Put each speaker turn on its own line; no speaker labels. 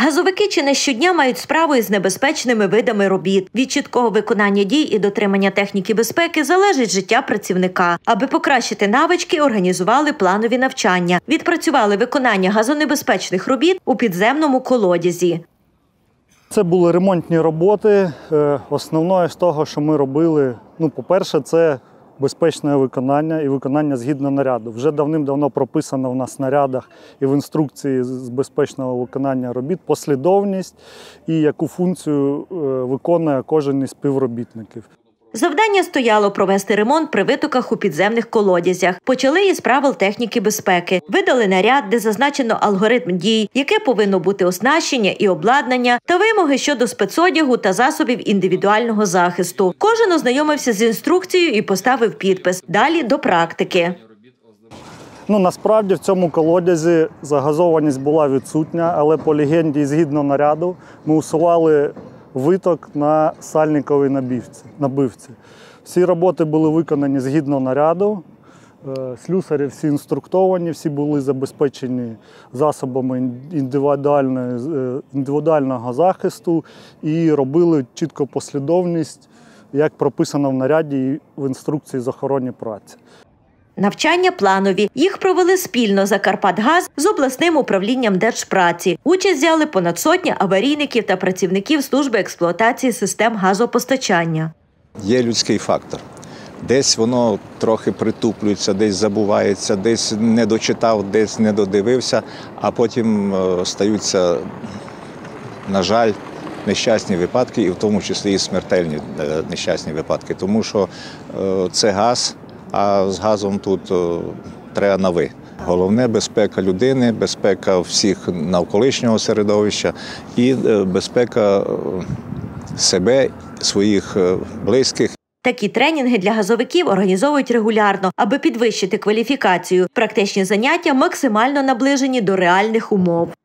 Газовики чи не щодня мають справу із небезпечними видами робіт. Від чіткого виконання дій і дотримання техніки безпеки залежить життя працівника. Аби покращити навички, організували планові навчання. Відпрацювали виконання газонебезпечних робіт у підземному колодязі.
Це були ремонтні роботи. Основною з того, що ми робили, по-перше, це безпечне виконання і виконання згідно наряду. Вже давним-давно прописано в нас в нарядах і в інструкції з безпечного виконання робіт послідовність і яку функцію виконує кожен із співробітників.
Завдання стояло провести ремонт при витоках у підземних колодязях. Почали із правил техніки безпеки. Видали наряд, де зазначено алгоритм дій, яке повинно бути оснащення і обладнання, та вимоги щодо спецодягу та засобів індивідуального захисту. Кожен ознайомився з інструкцією і поставив підпис. Далі до практики.
Насправді в цьому колодязі загазованість була відсутня, але по легенді і згідно наряду ми усували виток на сальниковій набивці. Всі роботи були виконані згідно наряду, слюсарі всі інструктовані, всі були забезпечені засобами індивідуального захисту і робили чітко послідовність, як прописано в наряді і в інструкції з охорони праці.
Навчання планові. Їх провели спільно «Закарпатгаз» з обласним управлінням Держпраці. Участь взяли понад сотня аварійників та працівників служби експлуатації систем газопостачання.
Є людський фактор. Десь воно трохи притуплюється, десь забувається, десь не дочитав, десь не додивився, а потім стаються, на жаль, нещасні випадки, і в тому числі і смертельні нещасні випадки. Тому що це газ. А з газом тут треба на «ви». Головне – безпека людини, безпека всіх навколишнього середовища і безпека себе, своїх близьких.
Такі тренінги для газовиків організовують регулярно, аби підвищити кваліфікацію. Практичні заняття максимально наближені до реальних умов.